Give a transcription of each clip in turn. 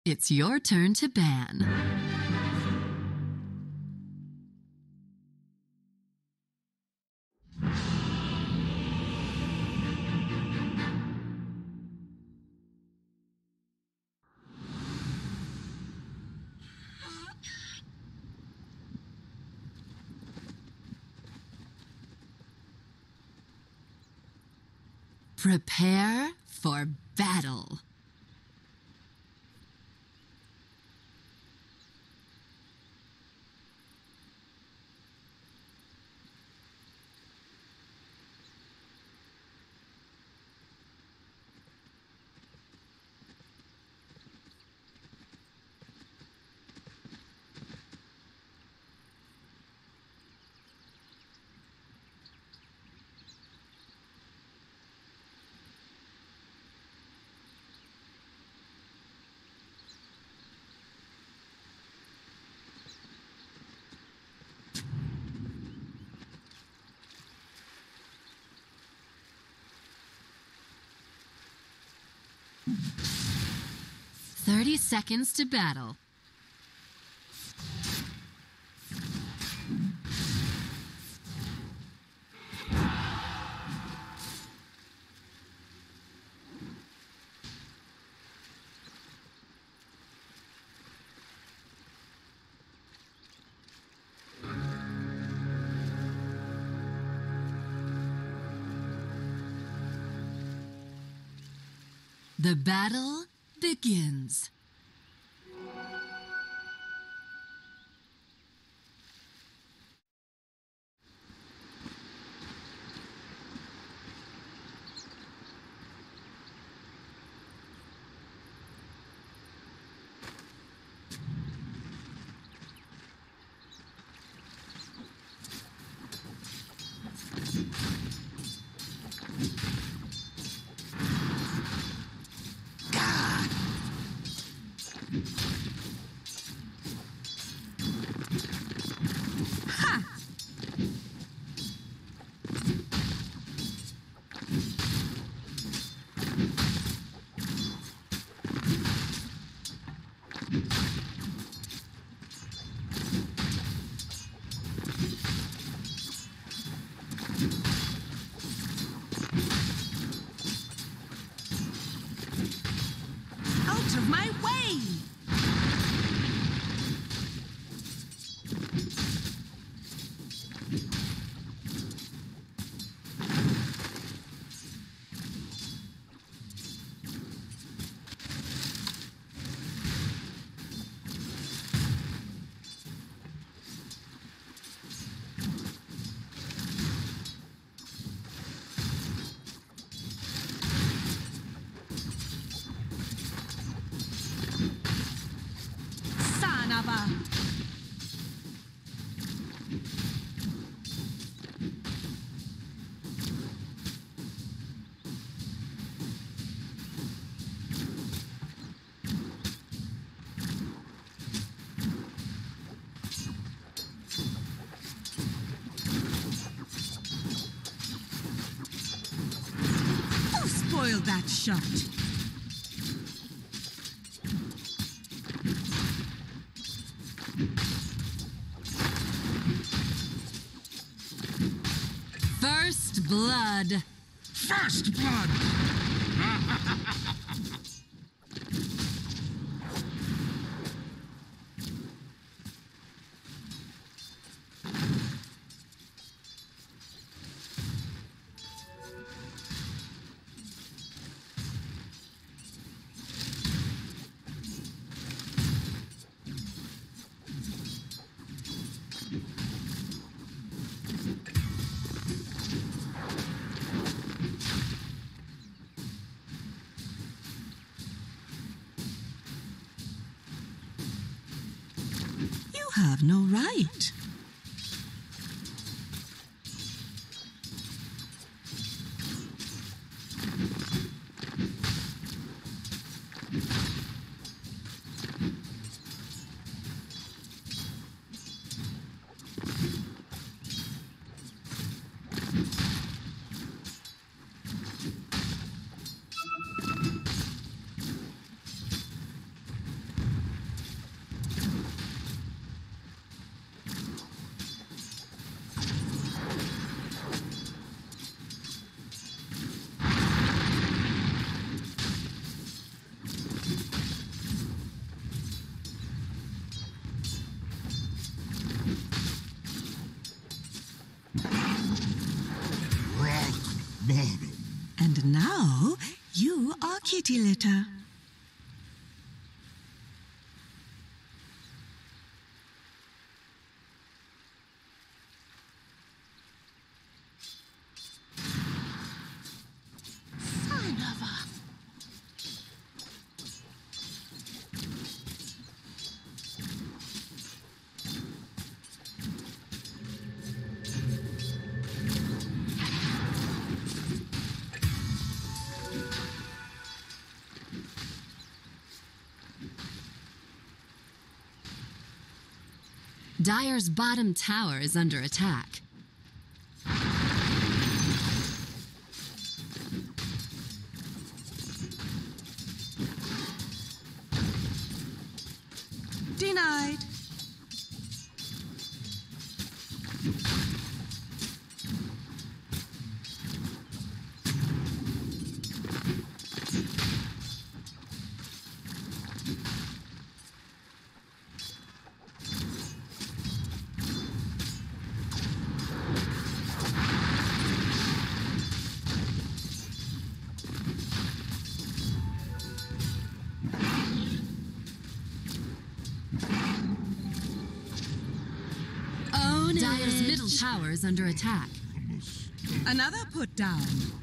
It's your turn to ban. Prepare for battle. "30 seconds to battle." The battle begins. Out of my way! Who spoiled that shot? First blood. First blood! You have no right. pretty litter. Dire's bottom tower is under attack. Denied. Dire's middle tower is under attack. Another put down.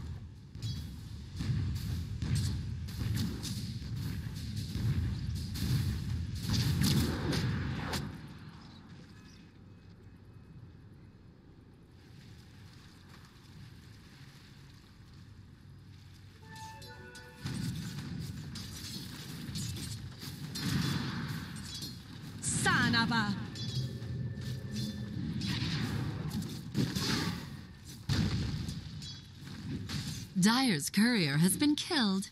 Sanaba. Dire's courier has been killed.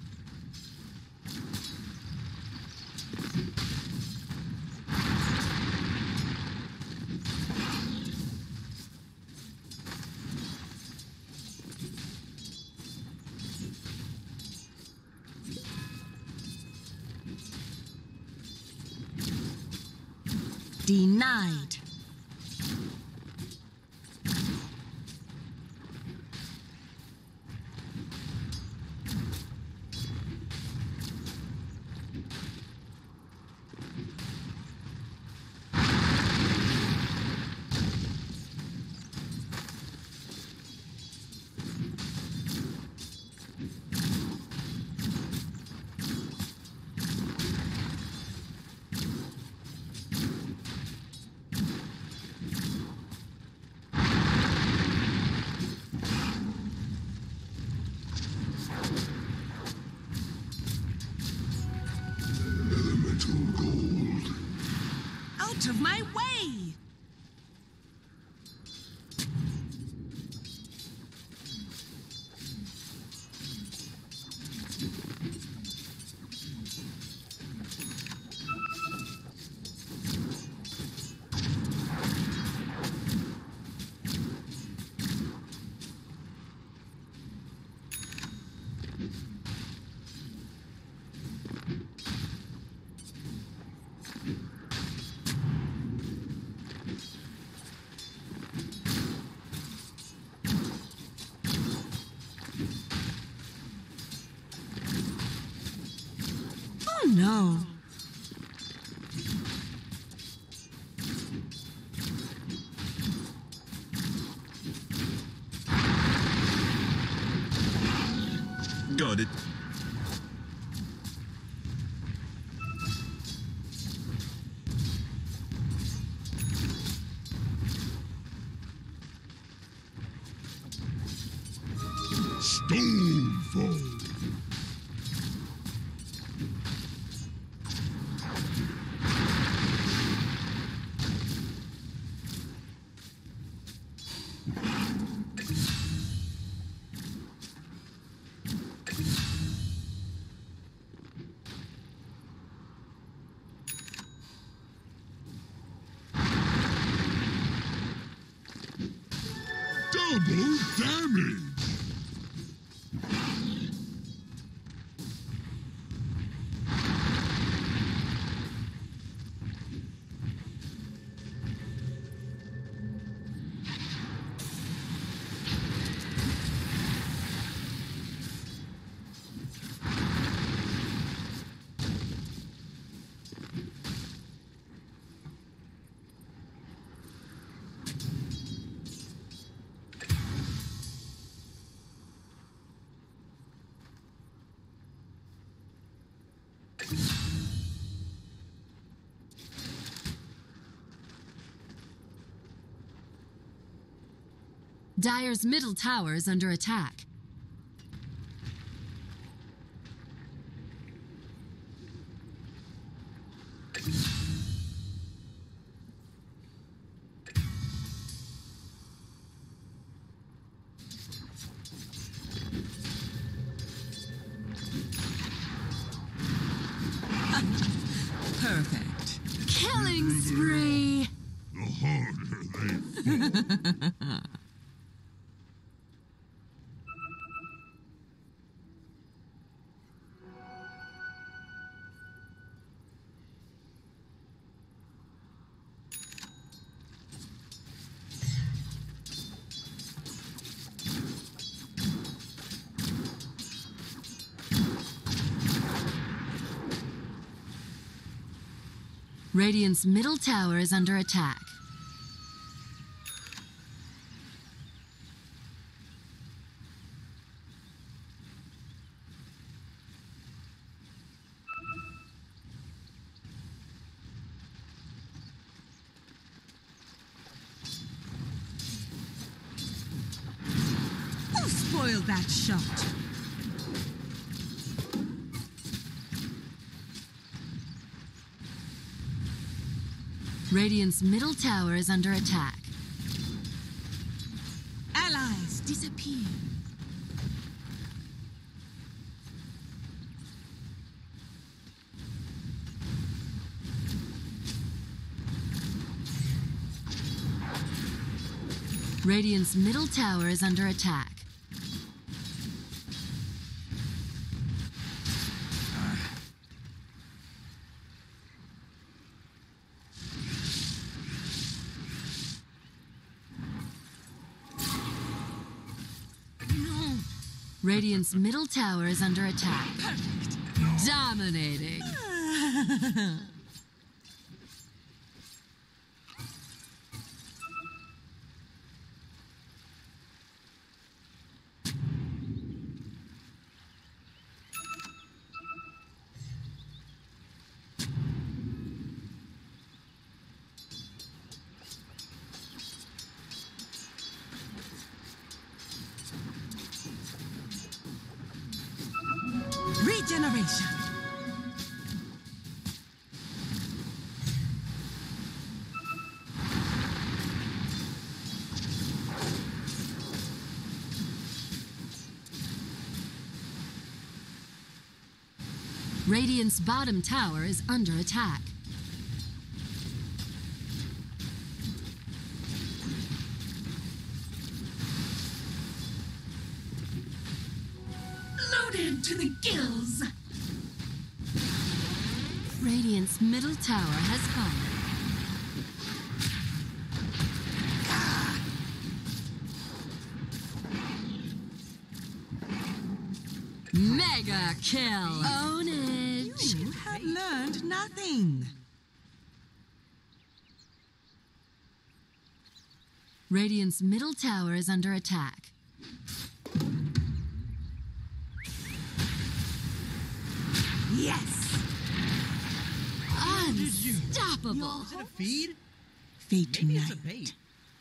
Denied. Out of my way! Oh no. Got it. Stonefall. Double damage! Dire's middle tower is under attack. Perfect. Killing spree! The harder they fall. Radiant's middle tower is under attack. Who spoiled that shot? Radiant's middle tower is under attack. Allies disappear. Radiant's middle tower is under attack. Radiant's middle tower is under attack. Dominating. Regeneration. Radiant's bottom tower is under attack. Loaded to the gills. Radiant's middle tower has fallen. Mega kill! Ownage! You have learned nothing. Radiant's middle tower is under attack. Yes. Unstoppable! Is it a feed? Fate Maybe tonight. it's a bait.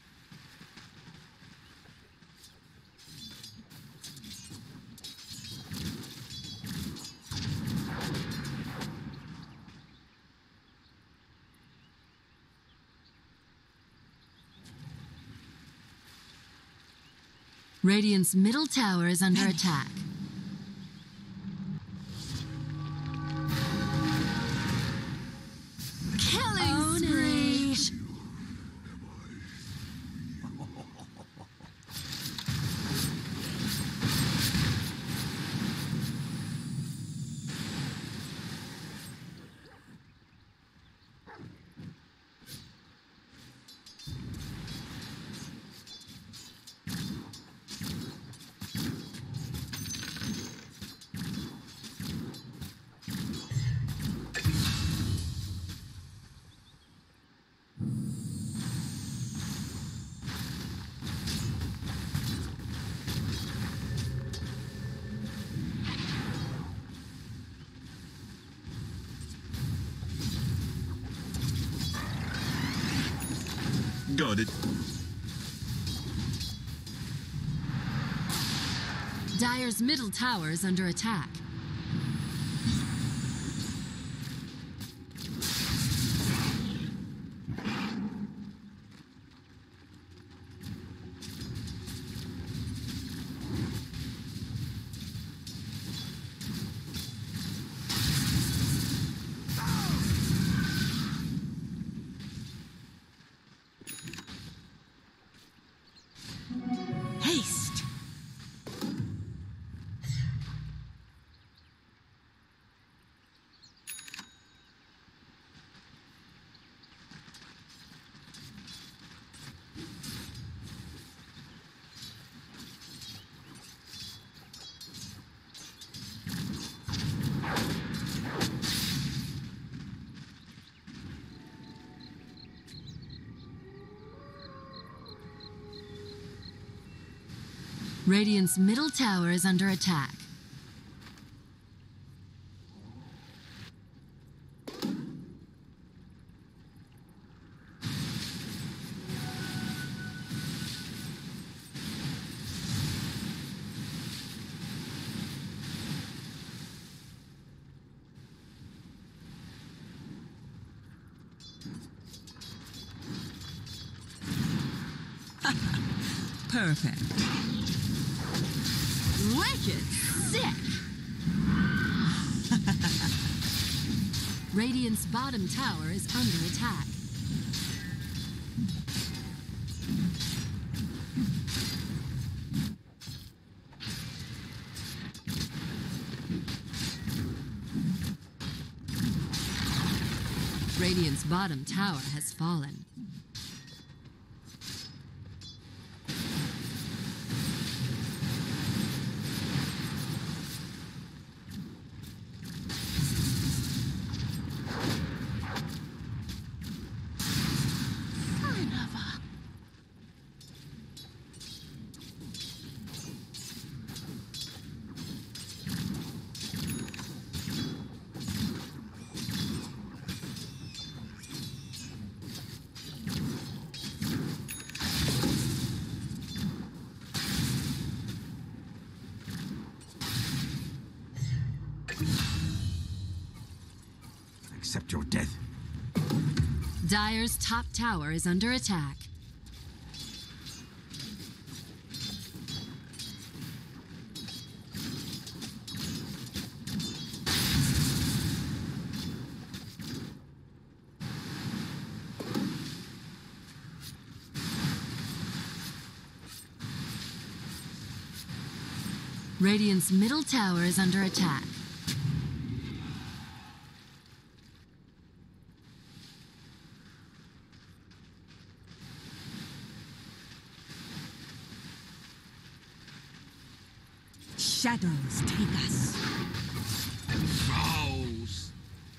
Radiant's middle tower is under attack. Killing spree! Got it. Dire's middle tower is under attack. Haste! Radiant's middle tower is under attack. Perfect. Wicked sick! Radiant's bottom tower is under attack. Radiant's bottom tower has fallen. Accept your death. Dire's top tower is under attack. Radiant's middle tower is under attack. Shadows take us. Fouls.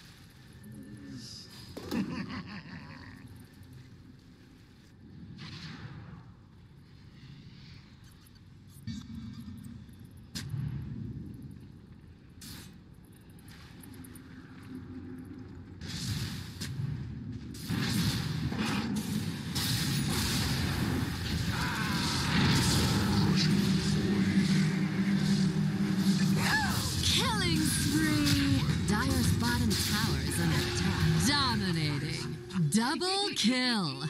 Killing spree! Dire's bottom tower is under attack. Dominating. Double kill.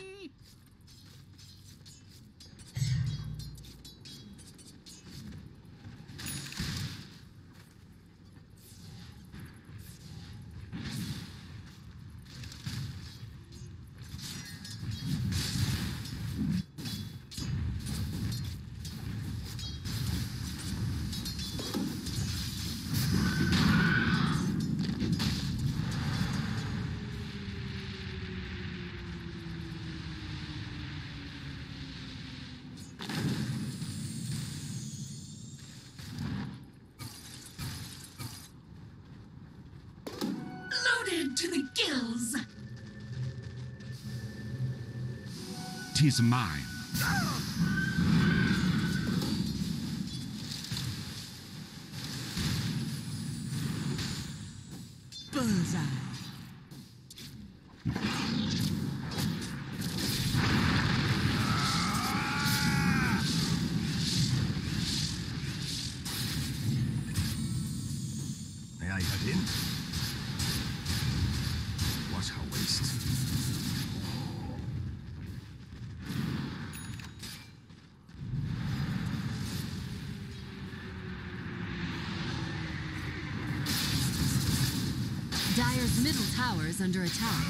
Loaded to the gills. 'Tis mine. Bullseye. in. What a waste. Dire's middle tower is under attack.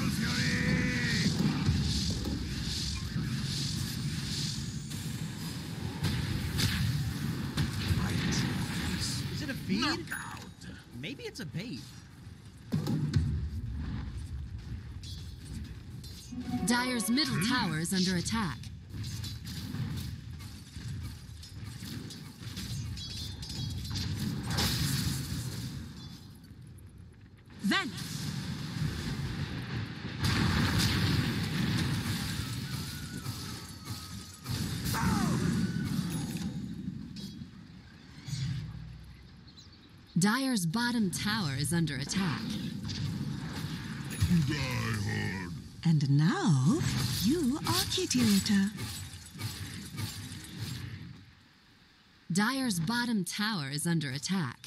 Is it a feed? Knockout. Maybe it's a bait. Dire's middle tower is under attack. Vanish! Dire's bottom tower is under attack. Die hard. And now, you are kitty litter. Dire's bottom tower is under attack.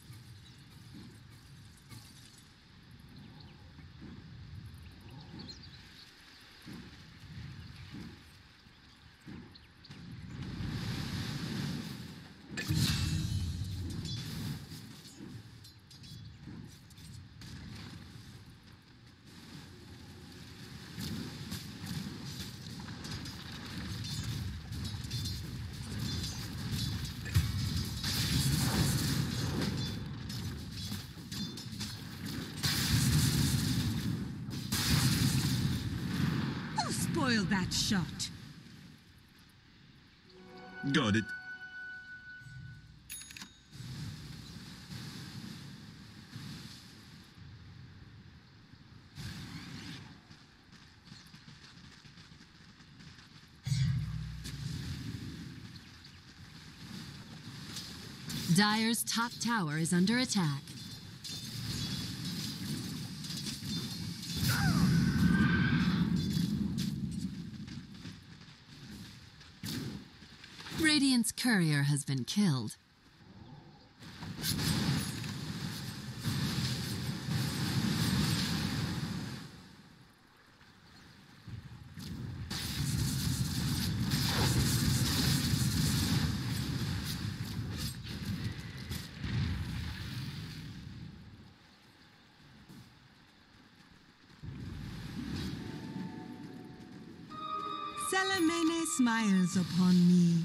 Who spoiled that shot? Got it. Dire's top tower is under attack. Radiant's courier has been killed. Salamene smiles upon me.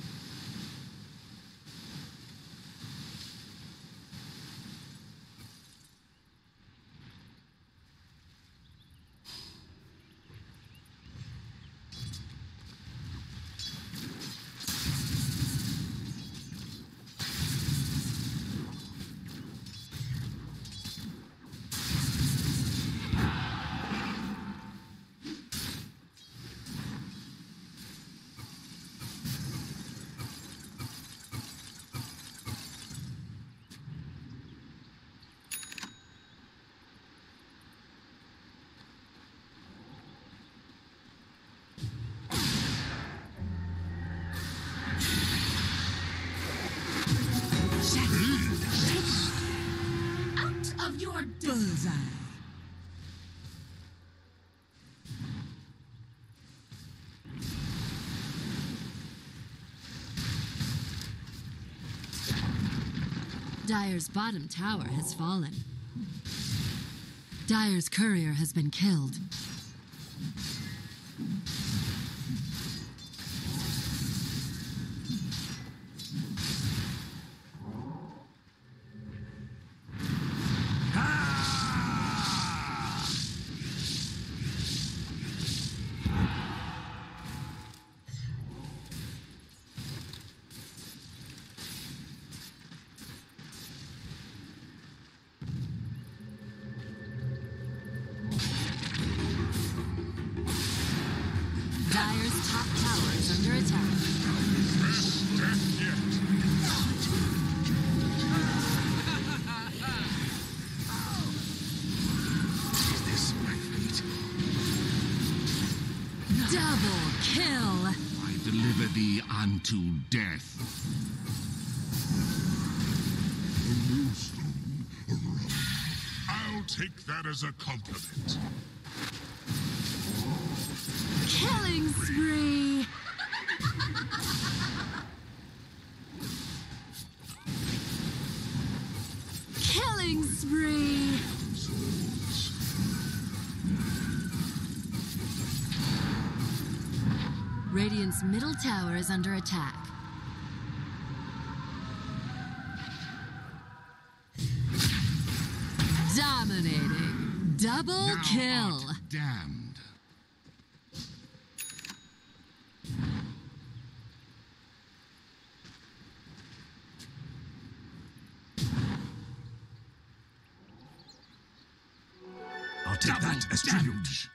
Out of your bullseye. Dire's bottom tower has fallen. Dire's courier has been killed. Dire's top tower is under attack. Is this my fate? Double kill! I deliver thee unto death. take that as a compliment. Killing spree! Killing spree! Radiant's middle tower is under attack. Dominating. Double Thou kill. art damned. I'll take that as tribute.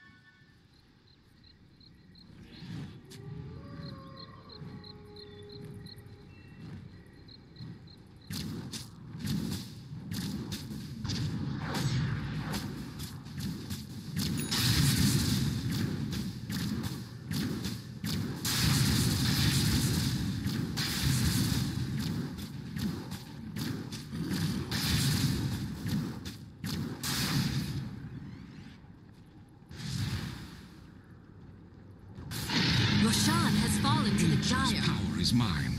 Roshan has fallen to the Nature's Dire. power is mine.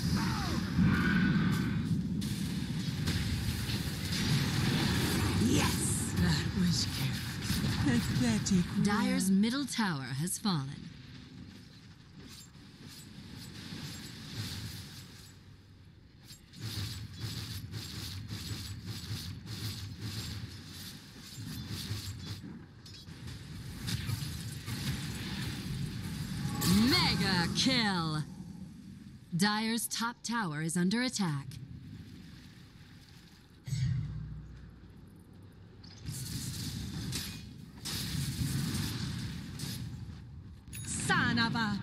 Yes! That was careless. Pathetic. Dire's middle tower has fallen. Mega kill! Dire's top tower is under attack. Son of a...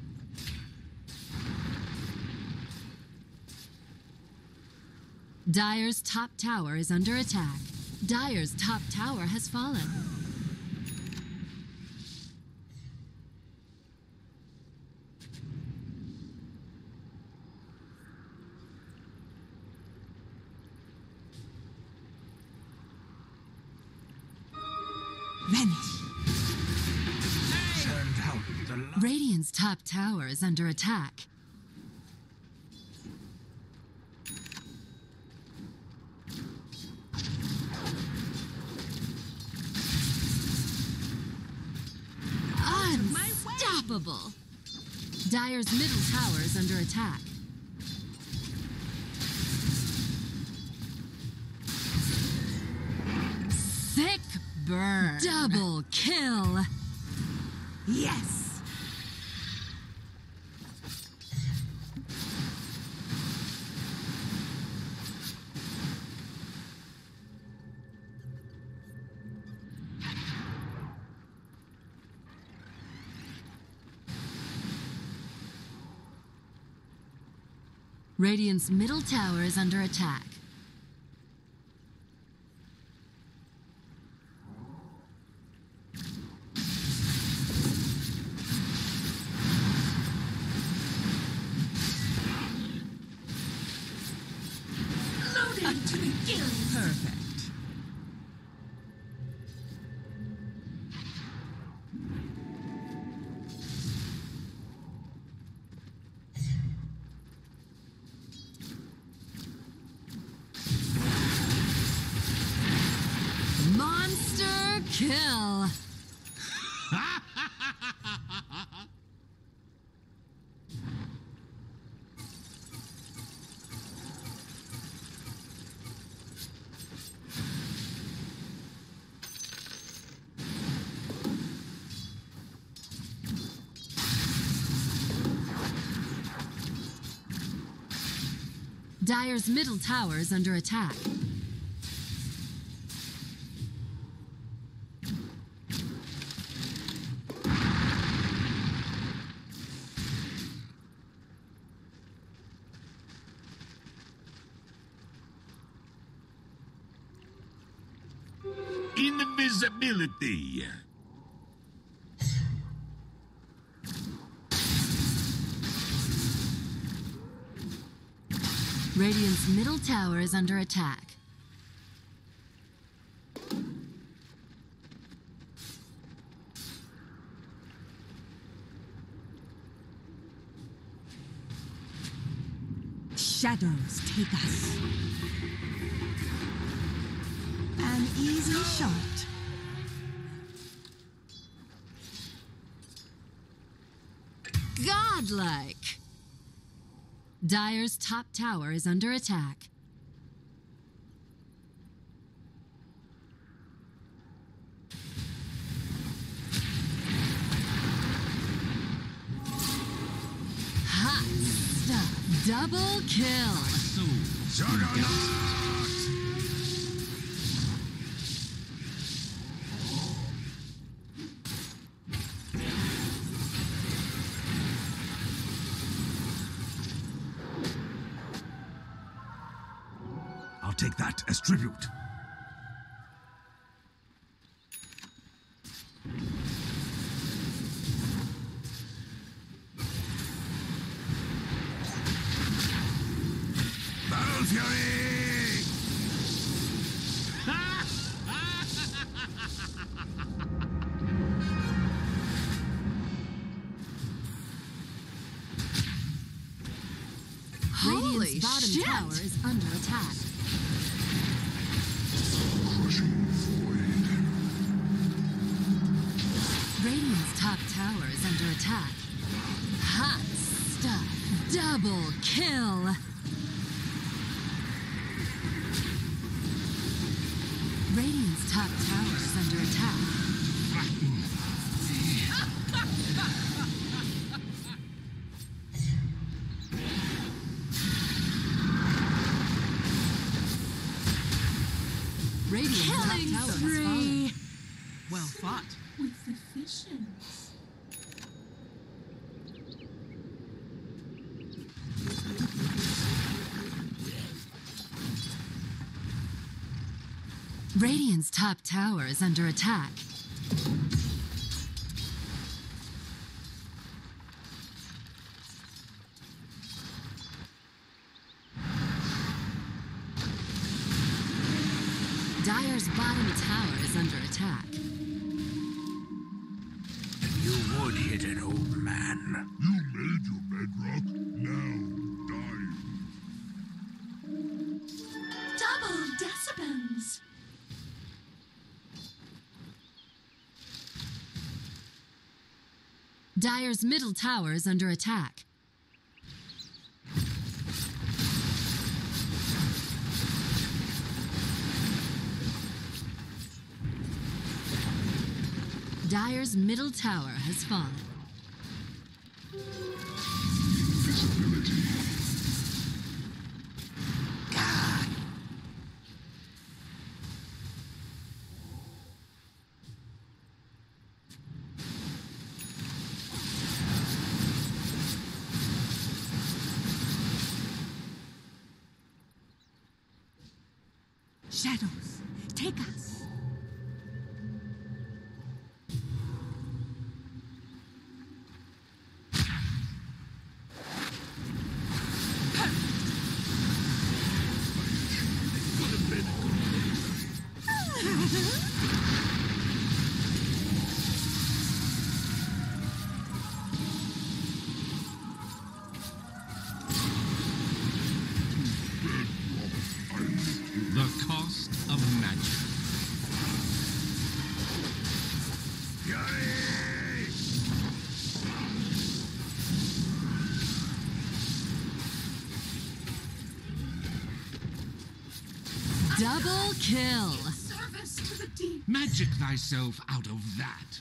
Dire's top tower is under attack. Dire's top tower has fallen. Vanish. Send out the light. Radiant's top tower is under attack. Unstoppable! Dire's middle tower is under attack. Sick burn! Double kill! Yes! Radiant's middle tower is under attack. Loaded to the gills! Perfect. Monster kill! Dire's middle tower is under attack. Invisibility. Radiant's middle tower is under attack. Shadows take us. An easy shot. Godlike! Dire's top tower is under attack. Hot stuff. Double kill. Juggernaut! I'll take that as tribute. Battle Fury! Radiant's bottom tower is under attack. Radiant's top tower is under attack. Hot stuff. Double kill. Radiant's top tower is under attack. Radiant's top tower has fallen. Well fought. With efficiency. Radiant's top tower is under attack. Dire's bottom tower is under attack. You would hit an old man. You made your bedrock, now die. Double decibels. Dire's middle tower is under attack. Dire's middle tower has fallen. Visibility. Shadows take us. The cost of magic. Double kill. Service to the deep. Magic thyself out of that.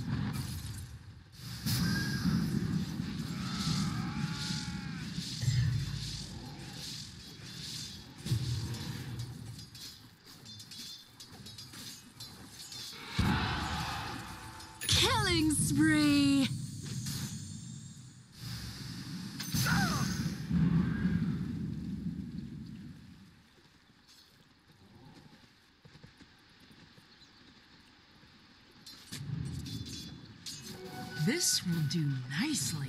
Killing spree. This will do nicely.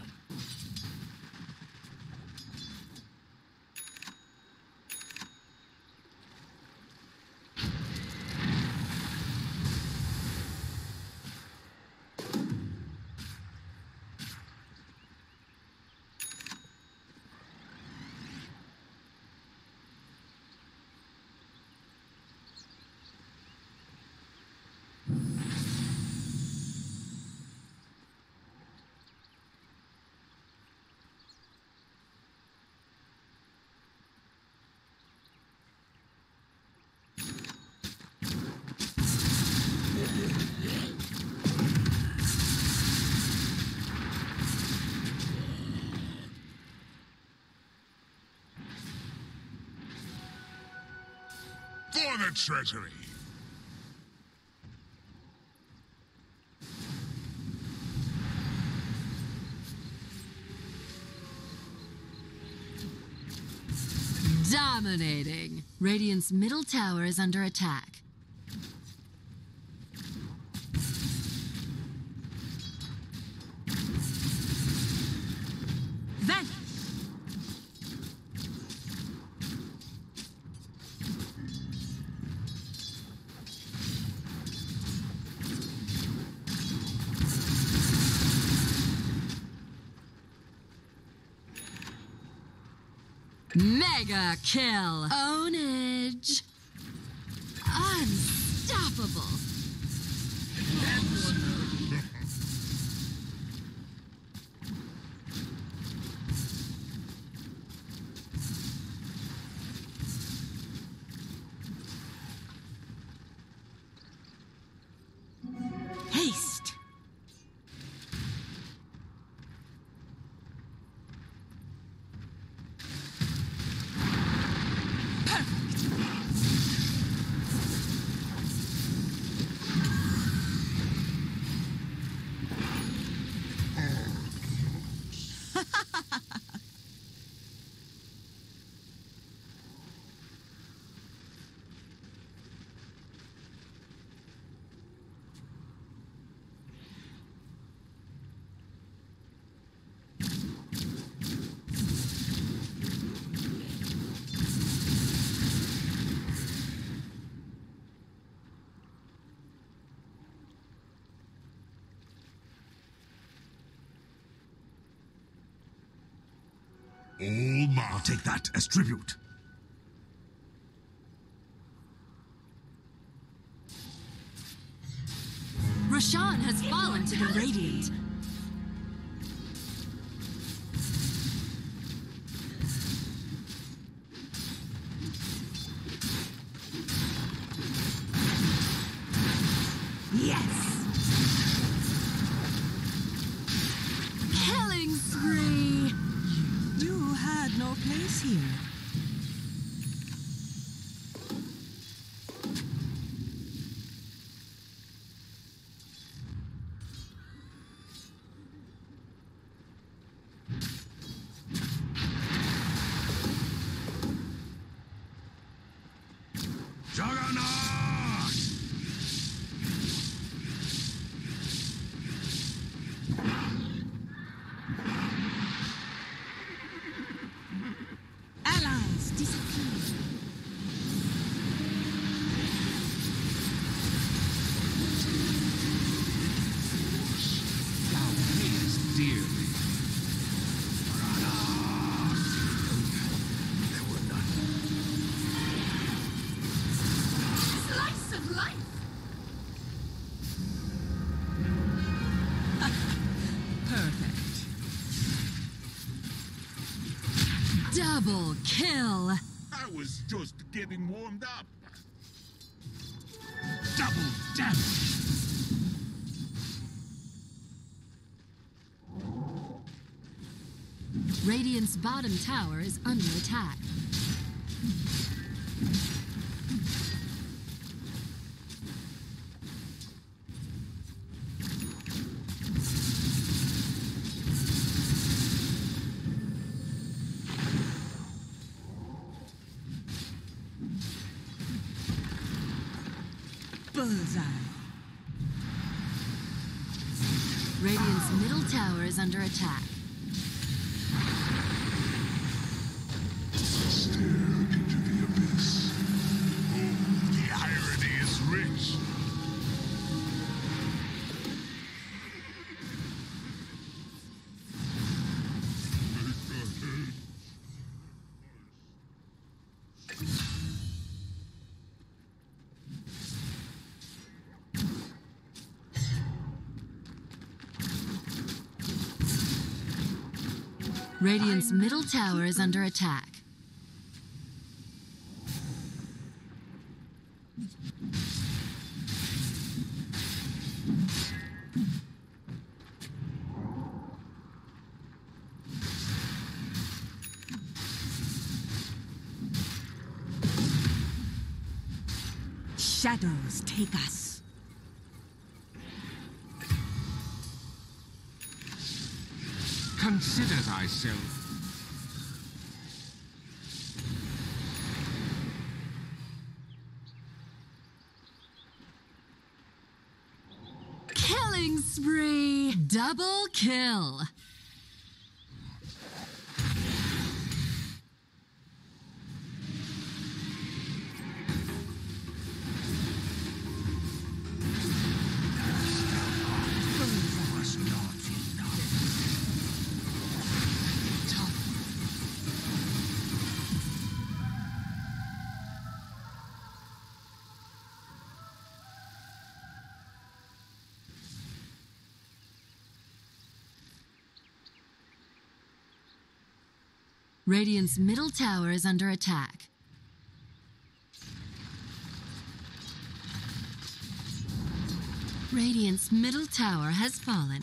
For the treasury. Dominating. Radiant's middle tower is under attack. Vanish! Mega kill! Ownage! Unstoppable! Haste! All mine. I'll take that as tribute. Roshan has fallen to the Radiant. Yes! Killing spree! You had no place here. Juggernaut! Allies disappear. Thou payest dearly. There were none. Slice of life! Perfect. Double kill! I was just getting warmed up. Double damage. Radiant's bottom tower is under attack. Bullseye. Radiant's middle tower is under attack. Stare into the abyss. Oh, the irony is rich. Radiant's middle tower is under attack. Shadows take us. Consider thyself. Killing spree! Double kill! Was not enough. Radiant's middle tower is under attack. Radiant's middle tower has fallen.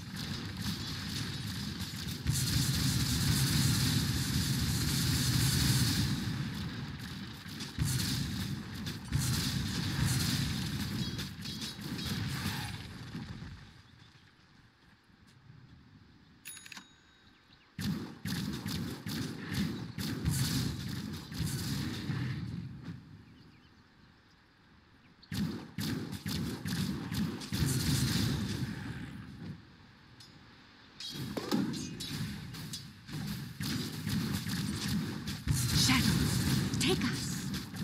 Shadows take us.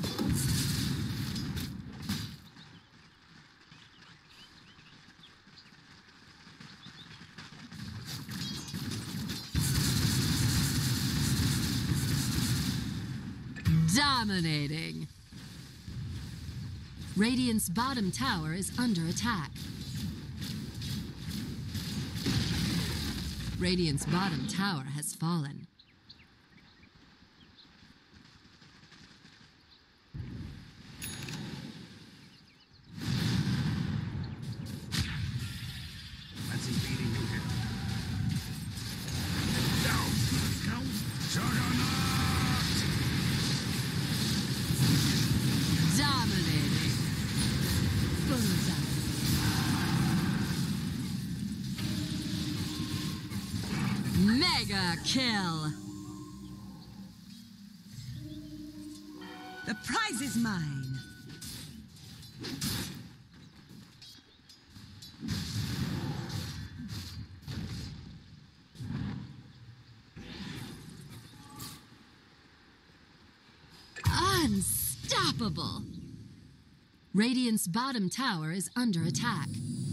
Dominating. Radiant's bottom tower is under attack. Radiant's bottom tower has fallen. Fancy beating you here. Down to the count. Juggernaut! Dominating. Bullseye. Mega kill. The prize is mine. Unstoppable. Radiant's bottom tower is under attack.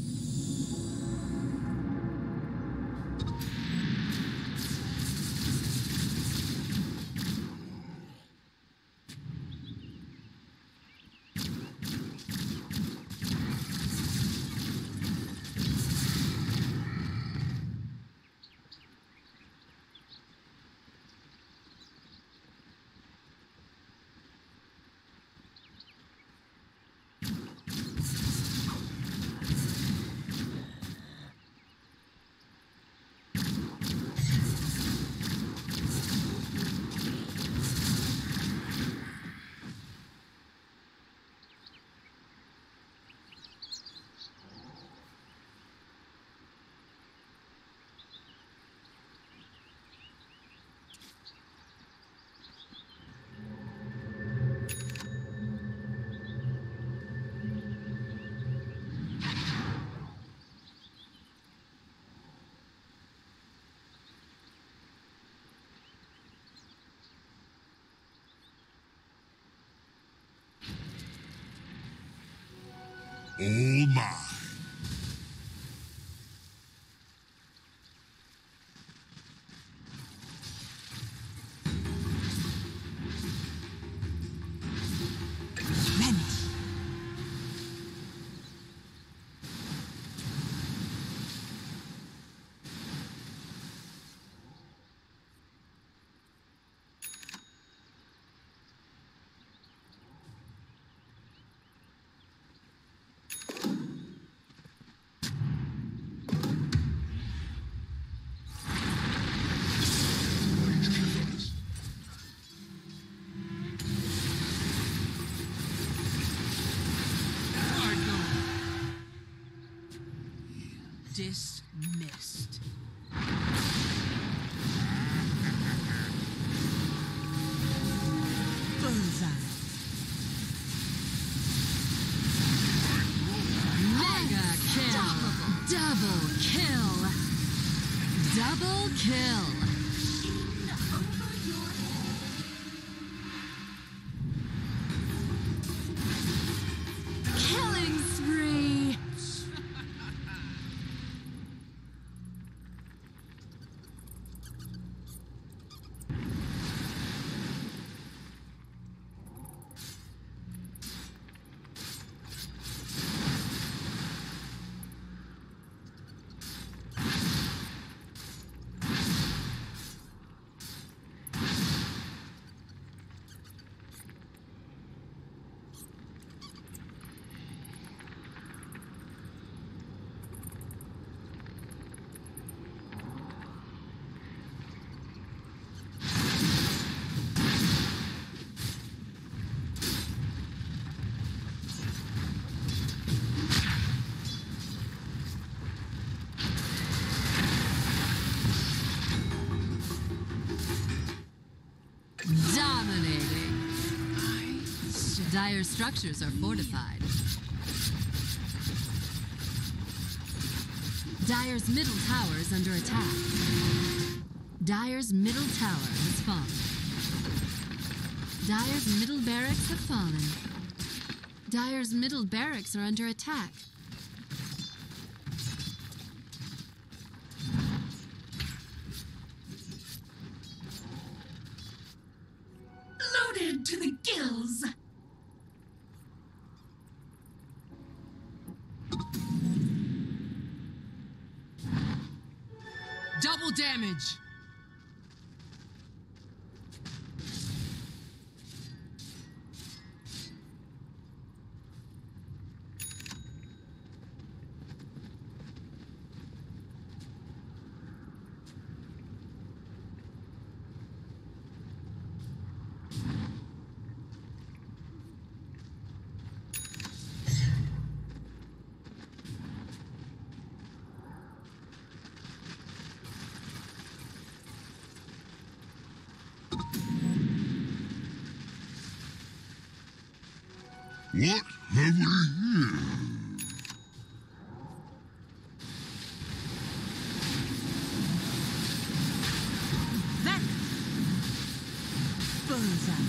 All mine. Vanish. Dismissed. Bullseye. Mega kill! Double kill! Double kill! Killing spree! Dominating. Dire structures are fortified. Dire's middle tower is under attack. Dire's middle tower has fallen. Dire's middle barracks have fallen. Dire's middle barracks are under attack. Loaded to the gills. Double damage. What have we here? That Bullseye.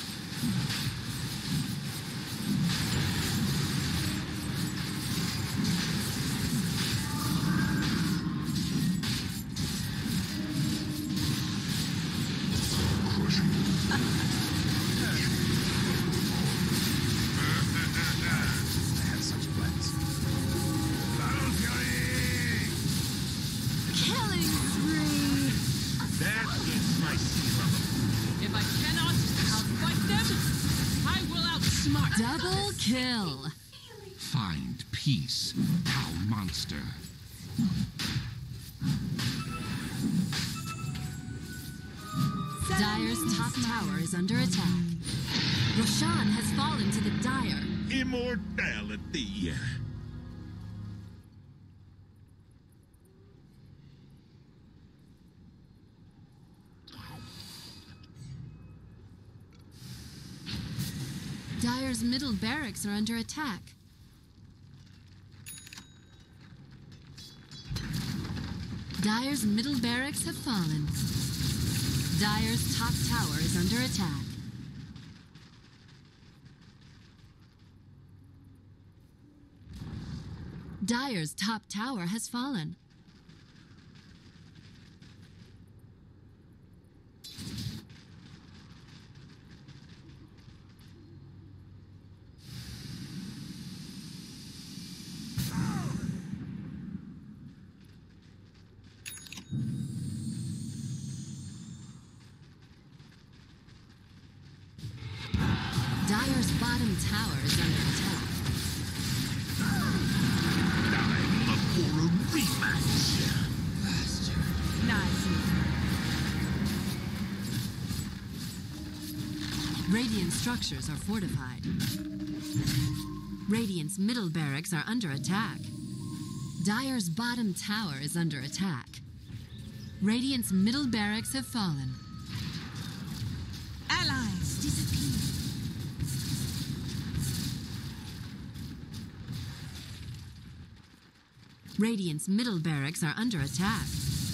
Killing spree! That gets my seal level. if I cannot outfight them, I will outsmart. Double kill! Find peace, thou monster. Dire's top tower is under attack. Roshan has fallen to the Dire. Immortality. Dire's middle barracks are under attack. Dire's middle barracks have fallen. Dire's top tower is under attack. Dire's top tower has fallen. Dire's bottom tower is under attack. I'm up for a rematch. Nice. Radiant structures are fortified. Radiant's middle barracks are under attack. Dire's bottom tower is under attack. Radiant's middle barracks have fallen. Allies disappear. Radiant's middle barracks are under attack.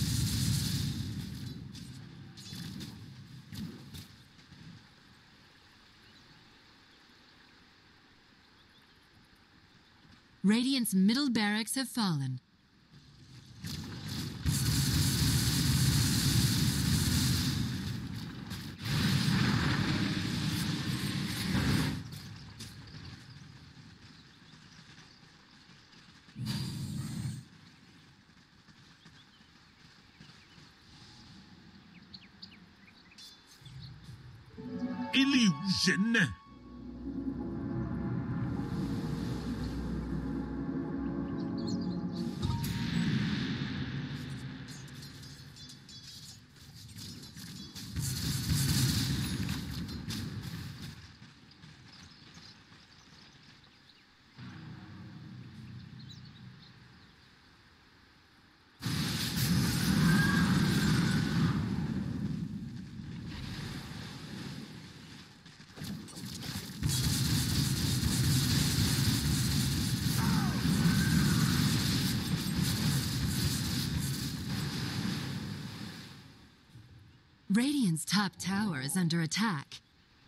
Radiant's middle barracks have fallen. Illusion! Radiant's top tower is under attack.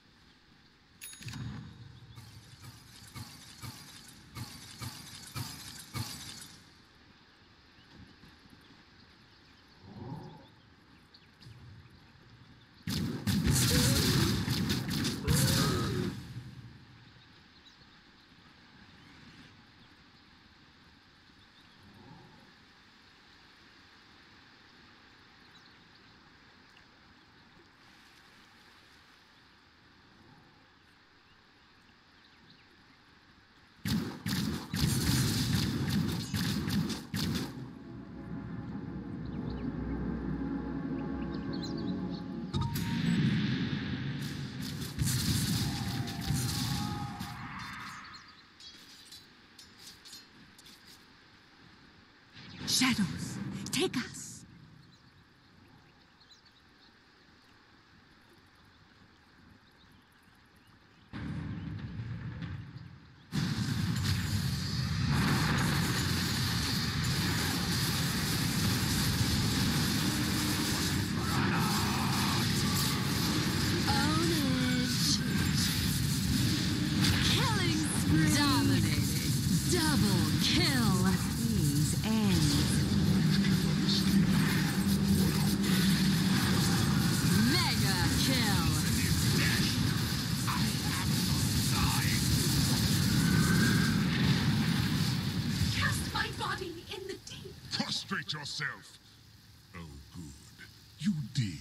Shadows, take us. Ownage. Killing spree. Dominating. Double kill. These ends. Mega kill. Cast my body in the deep. Prostrate yourself! Oh, good. You did.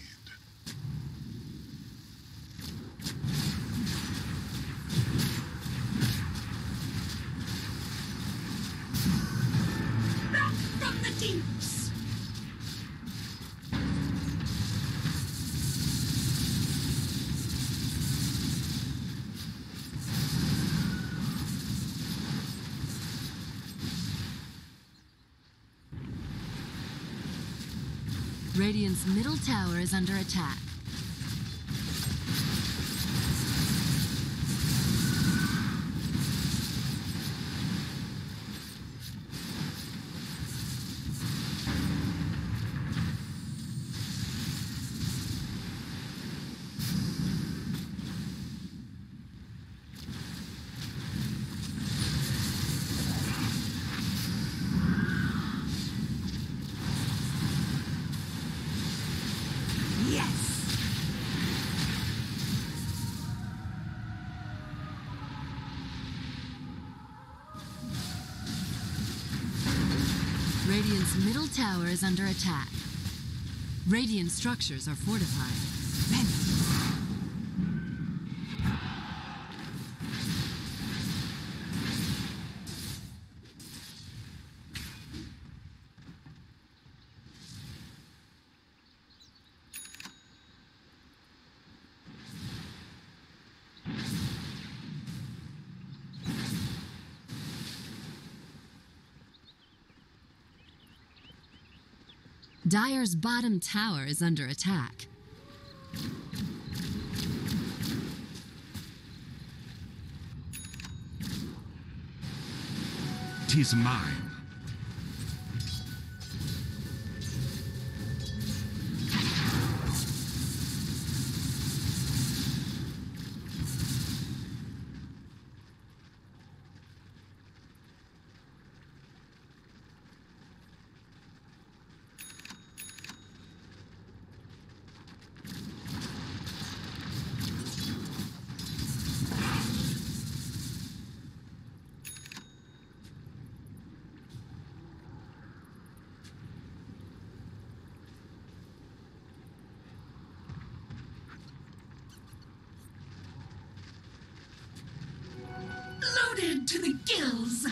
Back from the deeps. Radiant's middle tower is under attack. Yes. Radiant's middle tower is under attack. Radiant structures are fortified. Dire's bottom tower is under attack. 'Tis mine. Loaded to the gills.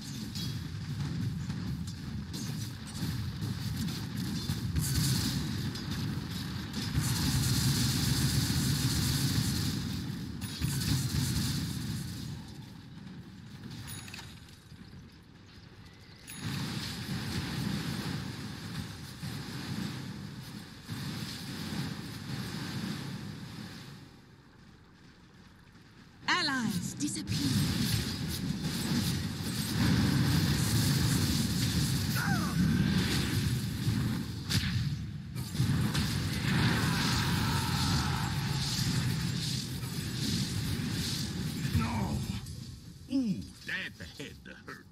Allies disappear. No. Ooh, that had to hurt.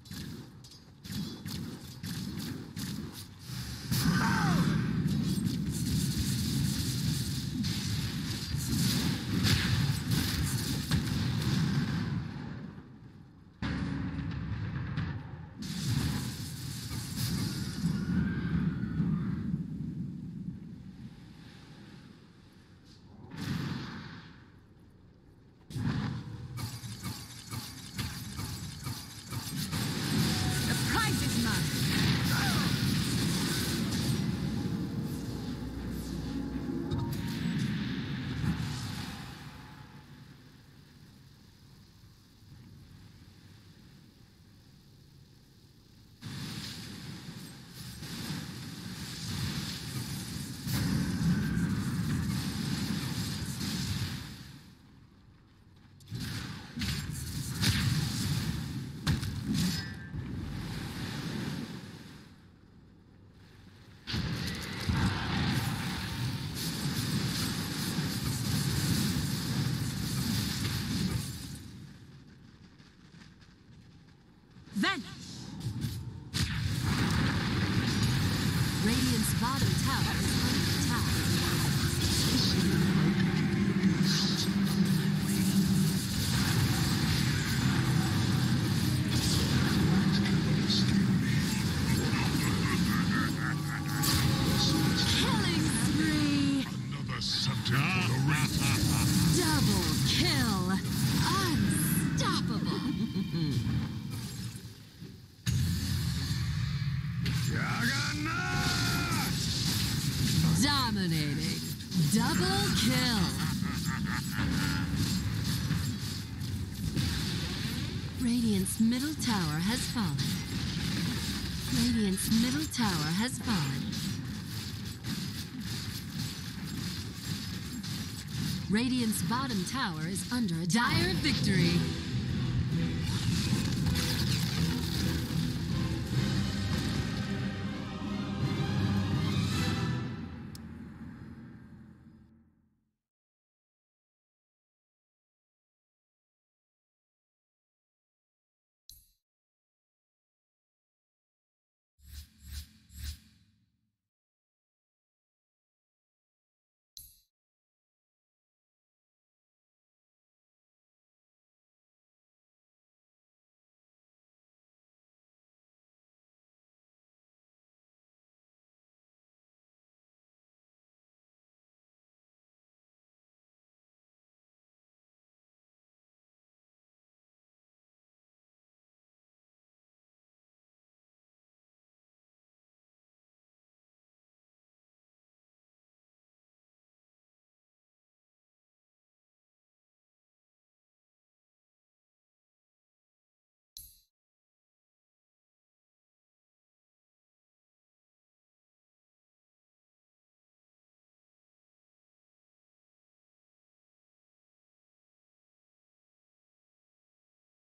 The prize is mine. Vanish. Radiant's bottom tower is under attack. Killing spree! Another subject for the race. Double kill! Unstoppable! Juggernaut! Dominating! Double kill! Radiant's middle tower has fallen. Radiant's middle tower has fallen. Radiant's bottom tower is under attack. Dire victory!